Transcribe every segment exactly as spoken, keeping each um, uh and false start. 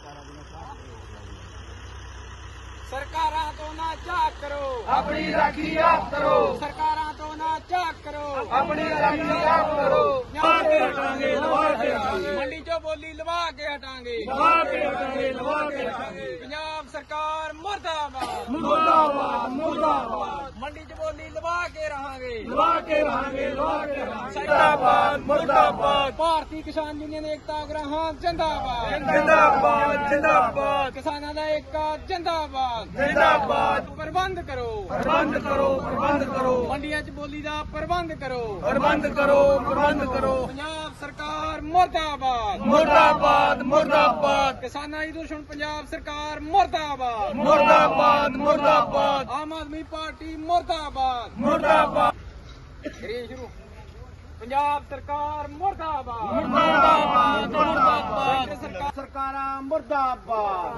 सरकारां तो ना झाक करो, अपनी राखी आप करो। सरकारां तो ना झाक करो, अपनी राखी आप करो। लवा के हटांगे, लवा के हटांगे, मंडी चो बोली लवा के हटांगे, लवा के हटांगे, लवा के हटांगे। पंजाब सरकार मुर्दाबाद, मुर्दाबाद, मुर्दाबाद। मंडी च बोली लवा के रहांगे, लवा के रहांगे, लवा के रहांगे। मुर्दाबाद, मुर्दाबाद। भारतीय किसान यूनियन एकता ग्राहां जिंदाबाद, जिंदाबाद, जिंदाबाद, किसानां दा एकता जिंदाबाद, जिंदाबाद। प्रबंध करो, प्रबंध करो, प्रबंध करो, मंडियां च बोली दा प्रबंध करो, प्रबंध करो, प्रबंध करो। पंजाब सरकार मुर्दाबाद, मुर्दाबाद, मुर्दाबाद, किसानां दी दुश्मन पंजाब सरकार मुर्दाबाद, मुर्दाबाद, मुर्दाबाद, आम आदमी पार्टी मुर्दाबाद, मुर्दाबाद, करिए शुरू। पंजाब सरकार मुर्दाबाद, मुर्दाबाद, मुर्दाबाद, केंद्र सरकार सरकारां मुर्दाबाद।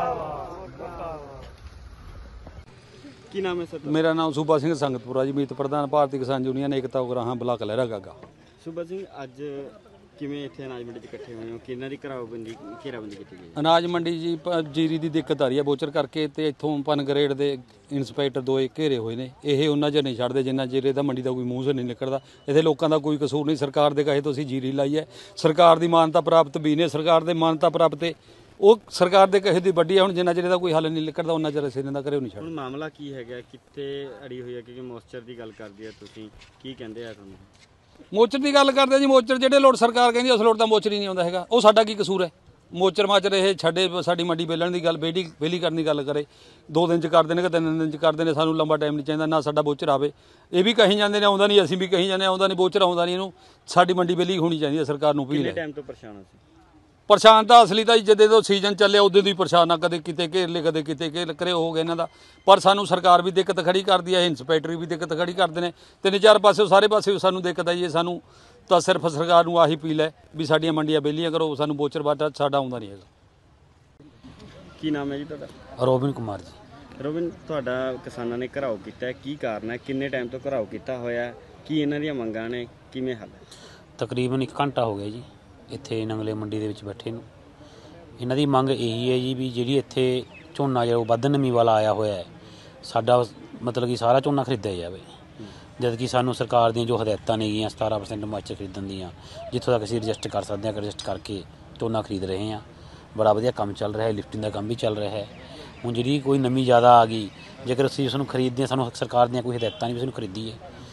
ਕੀ ਨਾਮ ਹੈ ਸਰ? ਮੇਰਾ ਨਾਮ ਸੂਬਾ ਸਿੰਘ ਸੰਗਤਪੁਰਾ ਜੀ, ਮੀਤ ਪ੍ਰਧਾਨ ਭਾਰਤੀ ਕਿਸਾਨ ਯੂਨੀਅਨ ਏਕਤਾ ਉਗਰਾਹਾਂ ਬਲਾਕ ਲਹਿਰਾ ਗਾਗਾ। ਸੂਬਾ ਸਿੰਘ, ਅੱਜ ਕਿਵੇਂ ਇੱਥੇ ਅਨਾਜ ਮੰਡੀ 'ਚ ਇਕੱਠੇ ਹੋਏ ਹੋ? ਕਿਹਨਾਂ ਦੀ ਘਰਾਓਬੰਦੀ ਘੇਰਾਬੰਦੀ ਕੀਤੀ ਗਈ? ਅਨਾਜ ਮੰਡੀ ਜੀ ਪ- ਜੀਰੀ ਦੀ ਦਿੱਕਤ ਆ ਰਹੀ ਹੈ ਬੋਚਰ ਕਰਕੇ, ਤੇ ਇੱਥੋਂ ਪਨਗਰੇਡ ਦੇ ਇੰਸਪੈਕਟਰ ਦੋਏ ਘੇਰੇ ਹੋਏ ਨੇ। ਇਹ ਉਹਨਾਂ 'ਚ ਨਹੀਂ ਛੱਡਦੇ ਜਿੰਨਾ ਚਿਰ ਇਹਦਾ ਮੰਡੀ ਦਾ ਕੋਈ ਮੂੰਹ ਸੇ ਨਹੀਂ ਨਿਕਲਦਾ। ਇੱਥੇ ਲੋਕਾਂ ਦਾ ਕੋਈ ਕਸੂਰ ਨਹੀਂ, ਸਰਕਾਰ ਦੇ ਕਹੇ ਤੋਂ ਅਸੀਂ ਜੀਰੀ ਲਾਈ ਹੈ, ਸਰਕਾਰ ਦੀ ਮਾਨਤਾ ਪ੍ਰਾਪਤ ਵੀ ਨੇ, ਸਰਕਾਰ ਦੇ ਮਾਨਤਾ ਪ੍ਰਾਪਤ ਤੇ ਉਹ ਸਰਕਾਰ ਦੇ ਕਹੇ ਦੀ ਵੱਡੀ ਹੈ। ਹੁਣ ਜਿੰਨਾ ਚਿਰ ਇਹਦਾ ਕੋਈ ਹੱਲ ਨਹੀਂ ਨਿਕਲਦਾ ਉਹਨਾਂ ਚਿਰ ਅਸੀਂ ਇਹਨਾਂ ਦਾ ਘਰੇ ਨਹੀਂ ਛੱਡ। ਹੁਣ ਮਾਮਲਾ ਕੀ ਹੈਗਾ, ਕਿੱਥੇ ਅੜੀ ਹੋਈ ਹੈ? ਕਿਉਂਕਿ ਮੋਇਸਚਰ ਦੀ ਗੱਲ ਕਰਦੀ ਹੈ, ਤੁਸੀਂ ਕੀ ਕਹਿੰਦੇ ਆ ਤੁਹਾਨੂੰ? ਮੋਚਰ ਦੀ ਗੱਲ ਕਰਦੇ ਆ ਜੀ, ਮੋਚਰ ਜਿਹੜੇ ਲੋਟ ਸਰਕਾਰ ਕਹਿੰਦੀ ਉਸ ਲੋਟ ਦਾ ਮੋਚਰ ਹੀ ਨਹੀਂ ਆਉਂਦਾ ਹੈਗਾ। ਉਹ ਸਾਡਾ ਕੀ ਕਸੂਰ ਹੈ? ਮੋਚਰ ਮਾਚਰ ਇਹ ਛੱਡੇ, ਸਾਡੀ ਮੰਡੀ ਵੇਲਣ ਦੀ ਗੱਲ, ਬੇੜੀ ਵੇਲੀ ਕਰਨ ਦੀ ਗੱਲ ਕਰੇ। ਦੋ ਦਿਨ ਚ ਕਰਦੇ ਨੇ ਕਿ ਤਿੰਨ ਦਿਨ ਚ ਕਰਦੇ ਨੇ, ਸਾਨੂੰ ਲੰਬਾ ਟਾਈਮ ਨਹੀਂ ਚਾਹੀਦਾ ਨਾ ਸਾਡਾ ਬੋਚਰ ਆਵੇ। ਇਹ ਵੀ ਕਹੀ ਜਾਂਦੇ ਨੇ ਆਉਂਦਾ ਨਹੀਂ, ਅਸੀਂ ਵੀ ਕਹੀ ਜਾਂਦੇ ਆਉਂਦਾ ਨਹੀਂ, ਬੋਚਰ ਆਉਂਦਾ ਨਹੀਂ। ਇਹਨੂੰ ਸਾਡੀ ਮੰਡੀ ਵੇਲੀ ਹੋਣੀ ਚਾਹੀਦੀ ਹੈ, ਸਰਕਾਰ ਨੂੰ ਅਪੀਲ ਕਿੰਨੇ ਹੈ। ਟਾਈਮ ਤੋਂ ਪਰੇਸ਼ਾਨ ਸੀ? ਪਰੇਸ਼ਾਨ ਤਾਂ ਅਸਲੀ ਤਾਂ ਜਦੋਂ ਤੋਂ ਸੀਜ਼ਨ ਚੱਲਿਆ ਉਦੋਂ ਦੀ ਪਰੇਸ਼ਾਨ ਆ, ਕਦੇ ਕਿਤੇ ਘੇਰ ਲਏ, ਕਦੇ ਕਿਤੇ ਘੇਰ ਕਰੇ ਹੋ ਗਿਆ ਇਹਨਾਂ ਦਾ। ਪਰ ਸਾਨੂੰ ਸਰਕਾਰ ਵੀ ਦਿੱਕਤ ਖੜੀ ਕਰਦੀ ਹੈ, ਇੰਸਪੈਕਟਰ ਵੀ ਦਿੱਕਤ ਖੜੀ ਕਰਦੇ ਨੇ, ਤਿੰਨ ਚਾਰ ਪਾਸੇ ਸਾਰੇ ਪਾਸੇ ਸਾਨੂੰ ਦਿੱਕਤ ਆਈ ਹੈ। ਸਾਨੂੰ ਤਾਂ ਸਿਰਫ ਸਰਕਾਰ ਨੂੰ ਆਹੀ ਅਪੀਲ ਹੈ ਵੀ ਸਾਡੀਆਂ ਮੰਡੀਆਂ ਵਿਹਲੀਆਂ ਕਰੋ, ਸਾਨੂੰ ਬੋਚਰ ਵਾਟਾ ਸਾਡਾ ਆਉਂਦਾ ਨਹੀਂ ਹੈਗਾ। ਕੀ ਨਾਮ ਹੈ ਜੀ ਤੁਹਾਡਾ? ਰੋਬਿਨ ਕੁਮਾਰ ਜੀ। ਰੋਬਿਨ, ਤੁਹਾਡਾ ਕਿਸਾਨਾਂ ਨੇ ਘਰਾਓ ਕੀਤਾ ਹੈ, ਕੀ ਕਾਰਨ ਹੈ? ਕਿੰਨੇ ਟਾਈਮ ਤੋਂ ਘਰਾਓ ਕੀਤਾ ਹੋਇਆ? ਕੀ ਇਹਨਾਂ ਦੀਆਂ ਮੰਗਾਂ ਨੇ? ਕਿਵੇਂ ਹੱਲ ਹੈ? ਤਕਰੀਬਨ ਇੱਕ ਘੰਟਾ ਹੋ ਗਿਆ ਜੀ ਇੱਥੇ ਨੰਗਲੇ ਮੰਡੀ ਦੇ ਵਿੱਚ ਬੈਠੇ ਨੂੰ। ਇਹਨਾਂ ਦੀ ਮੰਗ ਇਹੀ ਹੈ ਜੀ ਵੀ ਜਿਹੜੀ ਇੱਥੇ ਝੋਨਾ ਜਿਹੜਾ ਵੱਧ ਨਮੀ ਵਾਲਾ ਆਇਆ ਹੋਇਆ ਹੈ, ਸਾਡਾ ਮਤਲਬ ਕਿ ਸਾਰਾ ਝੋਨਾ ਖਰੀਦਿਆ ਜਾਵੇ। ਜਦ ਕਿ ਸਾਨੂੰ ਸਰਕਾਰ ਦੀਆਂ ਜੋ ਹਦਾਇਤਾਂ ਨੇਗੀਆਂ ਸਤਾਰਾਂ ਪਰਸੈਂਟ ਮਾਚਰ ਖਰੀਦਣ ਦੀਆਂ, ਜਿੱਥੋਂ ਤੱਕ ਅਸੀਂ ਰਜਿਸਟ ਕਰ ਸਕਦੇ ਹਾਂ ਰਜਿਸਟ ਕਰਕੇ ਝੋਨਾ ਖਰੀਦ ਰਹੇ ਹਾਂ। ਬੜਾ ਵਧੀਆ ਕੰਮ ਚੱਲ ਰਿਹਾ ਹੈ, ਲਿਫਟਿੰਗ ਦਾ ਕੰਮ ਵੀ ਚੱਲ ਰਿਹਾ ਹੈ। ਹੁਣ ਜਿਹੜੀ ਕੋਈ ਨਮੀ ਜ਼ਿਆਦਾ ਆ ਗਈ, ਜੇਕਰ ਅਸੀਂ ਉਸ ਨੂੰ ਖਰੀਦਦੇ ਹਾਂ, ਸਾਨੂੰ ਸਰਕਾਰ ਦੀਆਂ ਕੋਈ ਹਦਾਇਤਾਂ ਨਹੀਂ ਵੀ ਉਸਨੂੰ ਖਰੀਦੀਏ।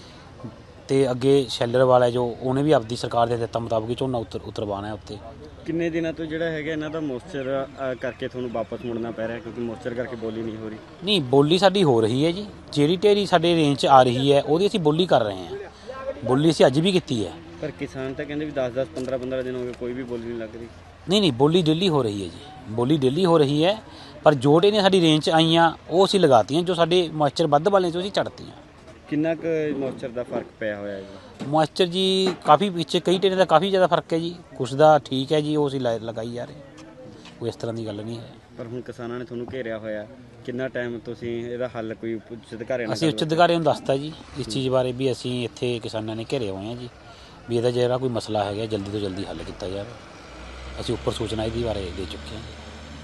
ਤੇ ਅੱਗੇ ਸ਼ੈਲਰ ਵਾਲਾ ਜੋ ਉਹਨੇ ਵੀ ਆਪਦੀ ਸਰਕਾਰ ਦੇ ਹਦਾਇਤਾਂ ਮੁਤਾਬਕ ਹੀ ਝੋਨਾ ਉਤਰ ਉਤਰਵਾਉਣਾ ਹੈ ਉੱਤੇ। ਕਿੰਨੇ ਦਿਨਾਂ ਤੋਂ ਜਿਹੜਾ ਹੈਗਾ ਇਹਨਾਂ ਦਾ ਮੋਇਸਚਰ ਕਰਕੇ ਤੁਹਾਨੂੰ ਵਾਪਸ ਮੁੜਨਾ ਪੈ ਰਿਹਾ, ਕਿਉਂਕਿ ਮੋਇਸਚਰ ਕਰਕੇ ਬੋਲੀ ਨਹੀਂ ਹੋ ਰਹੀ? ਨਹੀਂ, ਬੋਲੀ ਸਾਡੀ ਹੋ ਰਹੀ ਹੈ ਜੀ। ਜਿਹੜੀ ਢੇਰੀ ਸਾਡੇ ਰੇਂਜ 'ਚ ਆ ਰਹੀ ਹੈ ਉਹਦੀ ਅਸੀਂ ਬੋਲੀ ਕਰ ਰਹੇ ਹਾਂ। ਬੋਲੀ ਅਸੀਂ ਅੱਜ ਵੀ ਕੀਤੀ ਹੈ। ਪਰ ਕਿਸਾਨ ਤਾਂ ਕਹਿੰਦੇ ਵੀ ਦਸ ਦਸ ਪੰਦਰਾਂ ਪੰਦਰਾਂ ਦਿਨ ਹੋ ਗਏ ਕੋਈ ਵੀ ਬੋਲੀ ਨਹੀਂ ਲੱਗ ਰਹੀ। ਨਹੀਂ ਨਹੀਂ, ਬੋਲੀ ਡੇਲੀ ਹੋ ਰਹੀ ਹੈ ਜੀ, ਬੋਲੀ ਡੇਲੀ ਹੋ ਰਹੀ ਹੈ। ਪਰ ਜੋ ਢੇਰੀਆਂ ਸਾਡੀ ਰੇਂਜ 'ਚ ਆਈਆਂ ਉਹ ਅਸੀਂ ਲਗਾਤੀਆਂ, ਜੋ ਸਾਡੇ ਮੋਇਸਚਰ ਵੱਧ ਵਾਲੇ 'ਚੋਂ ਅਸੀਂ ਛੱਡਤੀਆਂ। ਕਿੰਨਾ ਕੁ ਮੋਇਸਚਰ ਦਾ ਫਰਕ ਪਿਆ ਹੋਇਆ ਹੈ ਜੀ? ਮੋਇਸਚਰ ਜੀ ਕਾਫੀ ਪਿੱਛੇ ਕਈ ਢੇਰੀਆਂ ਦਾ ਕਾਫੀ ਜ਼ਿਆਦਾ ਫਰਕ ਹੈ ਜੀ। ਕੁਛ ਦਾ ਠੀਕ ਹੈ ਜੀ, ਉਹ ਅਸੀਂ ਲਾ- ਲਗਾਈ ਜਾ ਰਹੇ, ਕੋਈ ਇਸ ਤਰ੍ਹਾਂ ਦੀ ਗੱਲ ਨਹੀਂ ਹੈ। ਪਰ ਹੁਣ ਕਿਸਾਨਾਂ ਨੇ ਤੁਹਾਨੂੰ ਘੇਰਿਆ ਹੋਇਆ, ਕਿੰਨਾ ਟਾਈਮ ਤੁਸੀਂ ਇਹਦਾ ਹੱਲ ਕੋਈ ਉੱਚ ਅਧਿਕਾਰੀਆਂ ਨਾਲ ਅਸੀਂ ਉੱਚ ਅਧਿਕਾਰੀਆਂ ਨੂੰ ਦੱਸਤਾ ਜੀ ਇਸ ਚੀਜ਼ ਬਾਰੇ ਵੀ ਅਸੀਂ ਇੱਥੇ ਕਿਸਾਨਾਂ ਨੇ ਘੇਰੇ ਹੋਏ ਹਾਂ ਜੀ, ਵੀ ਇਹਦਾ ਜਿਹੜਾ ਕੋਈ ਮਸਲਾ ਹੈਗਾ ਜਲਦੀ ਤੋਂ ਜਲਦੀ ਹੱਲ ਕੀਤਾ ਜਾਵੇ। ਅਸੀਂ ਉੱਪਰ ਸੂਚਨਾ ਇਹਦੀ ਬਾਰੇ ਦੇ ਚੁੱਕੇ ਹਾਂ।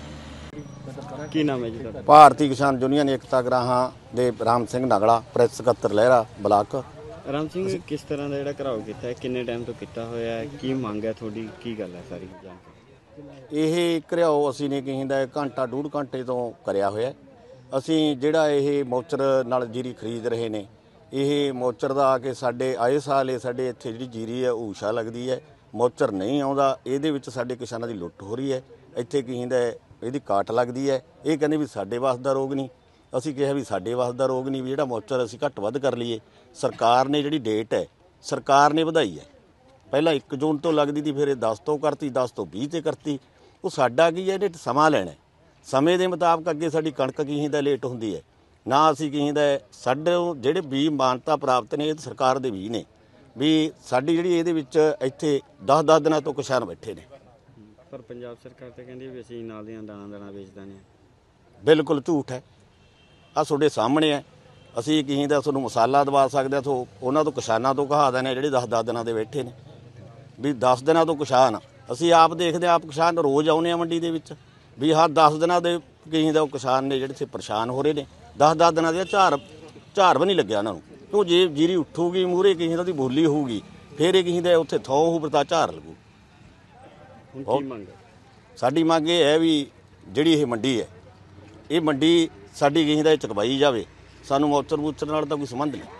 ਕੀ ਨਾਮ ਹੈ ਜੀ ਤੁਹਾਡਾ? ਭਾਰਤੀ ਕਿਸਾਨ ਯੂਨੀਅਨ ਏਕਤਾ ਗਰਾਹਾਂ ਦੇ ਰਾਮ ਸਿੰਘ ਨਗਲਾ, ਪ੍ਰੈਸ ਸਕੱਤਰ ਲਹਿਰਾ ਬਲਾਕ। ਰਾਮ ਸਿੰਘ, ਕਿਸ ਤਰ੍ਹਾਂ ਦਾ ਜਿਹੜਾ ਘਰਾਓ ਕੀਤਾ ਹੈ, ਕਿੰਨੇ ਟਾਈਮ ਤੋਂ ਕੀਤਾ ਹੋਇਆ ਹੈ, ਕੀ ਮੰਗ ਹੈ ਤੁਹਾਡੀ, ਕੀ ਗੱਲ ਹੈ ਸਾਰੀ ਜਾਣਕਾਰੀ? ਇਹ ਘਰਿਆਓ ਅਸੀਂ ਨੇ ਕਹਿੰਦਾ ਘੰਟਾ ਡੂਢ ਘੰਟੇ ਤੋਂ ਕਰਿਆ ਹੋਇਆ। ਅਸੀਂ ਜਿਹੜਾ ਇਹ ਮੋਚਰ ਨਾਲ ਜੀਰੀ ਖਰੀਦ ਰਹੇ ਨੇ, ਇਹ ਮੋਚਰ ਦਾ ਆ ਕੇ ਸਾਡੇ ਆਏ ਸਾਲ ਇਹ ਸਾਡੇ ਇੱਥੇ ਜਿਹੜੀ ਜੀਰੀ ਹੈ ਊਸ਼ਾ ਲੱਗਦੀ ਹੈ, ਮੋਚਰ ਨਹੀਂ ਆਉਂਦਾ। ਇਹਦੇ ਵਿੱਚ ਸਾਡੇ ਕਿਸਾਨਾਂ ਦੀ ਲੁੱਟ ਹੋ ਰਹੀ ਹੈ। ਇੱਥੇ ਕਹਿੰਦਾ ਇਹਦੀ ਕਾਟ ਲੱਗਦੀ ਹੈ। ਇਹ ਕਹਿੰਦੇ ਵੀ ਸਾਡੇ ਵਾਸ ਦਾ ਰੋਗ ਨਹੀਂ। ਅਸੀਂ ਕਿਹਾ ਵੀ ਸਾਡੇ ਵਾਸ ਦਾ ਰੋਗ ਨਹੀਂ, ਵੀ ਜਿਹੜਾ ਮੋਚਰ ਅਸੀਂ ਘੱਟ ਵੱਧ ਕਰ ਲਈਏ। ਸਰਕਾਰ ਨੇ ਜਿਹੜੀ ਡੇਟ ਹੈ ਸਰਕਾਰ ਨੇ ਵਧਾਈ ਹੈ, ਪਹਿਲਾਂ ਇੱਕ ਜੂਨ ਤੋਂ ਲੱਗਦੀ ਸੀ, ਫਿਰ ਇਹ ਦਸ ਤੋਂ ਕਰਤੀ, ਦਸ ਤੋਂ ਵੀਹ ਤੇ ਕਰਤੀ। ਉਹ ਸਾਡਾ ਕੀ ਹੈ, ਇਹਨੇ ਸਮਾਂ ਲੈਣਾ। ਸਮੇਂ ਦੇ ਮੁਤਾਬਕ ਅੱਗੇ ਸਾਡੀ ਕਣਕ ਕੀ ਹੁੰਦਾ ਲੇਟ ਹੁੰਦੀ ਹੈ ਨਾ। ਅਸੀਂ ਕੀ ਹੁੰਦਾ ਸਾਡੇ ਜਿਹੜੇ ਬੀਜ ਮਾਨਤਾ ਪ੍ਰਾਪਤ ਨੇ ਇਹ ਸਰਕਾਰ ਦੇ ਬੀਜ ਨੇ, ਵੀ ਸਾਡੀ ਜਿਹੜੀ ਇਹਦੇ ਵਿੱਚ ਇੱਥੇ ਦਸ ਦਸ ਦਿਨਾਂ ਤੋਂ ਕਿਸਾਨ ਬੈਠੇ ਨੇ। ਪਰ ਪੰਜਾਬ ਸਰਕਾਰ ਤਾਂ ਕਹਿੰਦੀ ਵੀ ਅਸੀਂ ਨਾਲ ਦੀਆਂ ਦਾਣਾ ਦਾਣਾ ਵੇਚ ਦਿੰਦੇ ਹਾਂ। ਬਿਲਕੁਲ ਝੂਠ ਹੈ। ਆ ਤੁਹਾਡੇ ਸਾਹਮਣੇ ਹੈ। ਅਸੀਂ ਕੀ ਹੁੰਦਾ ਤੁਹਾਨੂੰ ਮਸਾਲਾ ਦਵਾ ਸਕਦੇ ਹਾਂ, ਤੋਂ ਉਹਨਾਂ ਤੋਂ ਕਿਸਾਨਾਂ ਤੋਂ ਕਹਾ ਦਿੰਦੇ ਜਿਹੜੇ ਦਸ ਦਸ ਦਿਨਾਂ ਦੇ ਬੈਠੇ ਨੇ, ਵੀ ਦਸ ਦਿਨਾਂ ਤੋਂ ਕਿਸਾਨ ਅਸੀਂ ਆਪ ਦੇਖਦੇ ਹਾਂ। ਆਪ ਕਿਸਾਨ ਰੋਜ਼ ਆਉਂਦੇ ਆ ਮੰਡੀ ਦੇ ਵਿੱਚ, ਵੀ ਹਾਂ ਦਸ ਦਿਨਾਂ ਦੇ ਕਈ ਦਾ ਉਹ ਕਿਸਾਨ ਨੇ ਜਿਹੜੇ ਇੱਥੇ ਪਰੇਸ਼ਾਨ ਹੋ ਰਹੇ ਨੇ। ਦਸ ਦਸ ਦਿਨਾਂ ਦੇ ਝਾੜ ਝਾੜ ਵੀ ਨਹੀਂ ਲੱਗਿਆ ਉਹਨਾਂ ਨੂੰ, ਕਿਉਂ ਜੇ ਜੀਰੀ ਉੱਠੂਗੀ ਮੂਹਰੇ ਕਿਸੇ ਦਾ ਦੀ ਬੋਲੀ ਹੋਊਗੀ ਫਿਰ ਇਹ ਕਿਸੇ ਦਾ ਉੱਥੇ ਥੋ ਹੋਊ ਤਾਂ ਝਾੜ ਲੱਗੂ। ਹੁਣ ਕੀ ਮੰਗ ਹੈ? ਸਾਡੀ ਮੰਗ ਇਹ ਹੈ ਵੀ ਜਿਹੜੀ ਇਹ ਮੰਡੀ ਹੈ ਇਹ ਮੰਡੀ ਸਾਡੀ ਕਿਸੇ ਦਾ ਚੁਕਵਾਈ ਜਾਵੇ। ਸਾਨੂੰ ਮੌਚਰ ਮੂਚਰ ਨਾਲ ਤਾਂ ਕੋਈ ਸੰਬੰਧ ਨਹੀਂ।